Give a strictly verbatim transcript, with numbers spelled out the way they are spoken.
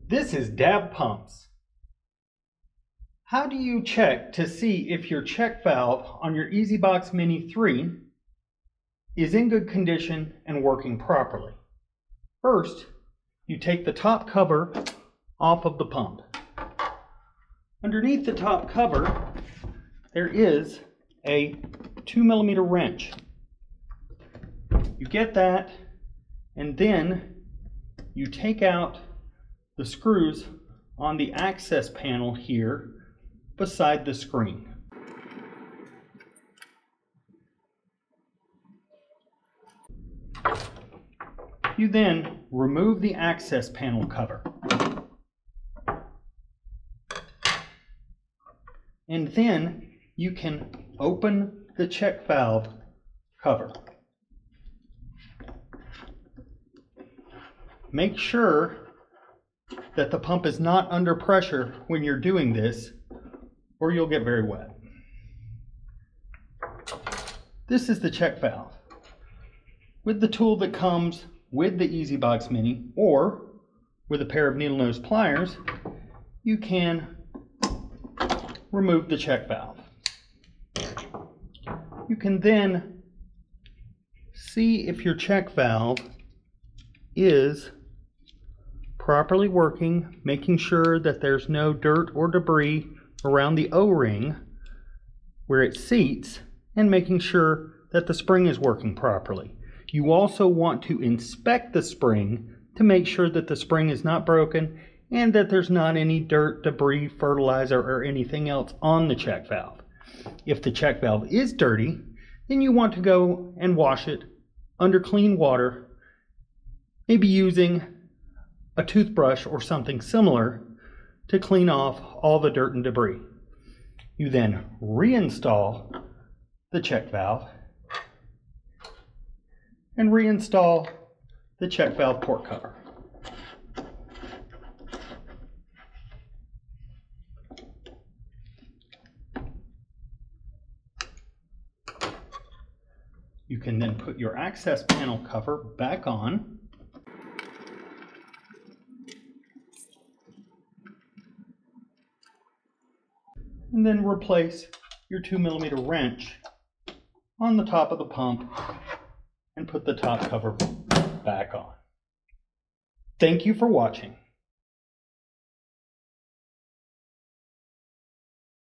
This is D A B pumps. How do you check to see if your check valve on your EsyBox Mini three is in good condition and working properly? First, you take the top cover off of the pump. Underneath the top cover, there is a two millimeter wrench. You get that, and then you take out the screws on the access panel here beside the screen. You then remove the access panel cover. And then you can open the check valve cover. Make sure that the pump is not under pressure when you're doing this, or you'll get very wet. This is the check valve. With the tool that comes with the EsyBox Mini, or with a pair of needle nose pliers, you can remove the check valve. You can then see if your check valve is properly working, making sure that there's no dirt or debris around the O-ring where it seats, and making sure that the spring is working properly. You also want to inspect the spring to make sure that the spring is not broken and that there's not any dirt, debris, fertilizer, or anything else on the check valve. If the check valve is dirty, then you want to go and wash it under clean water, maybe using a toothbrush or something similar to clean off all the dirt and debris. You then reinstall the check valve and reinstall the check valve port cover. You can then put your access panel cover back on. And then replace your two millimeter wrench on the top of the pump and put the top cover back on. Thank you for watching.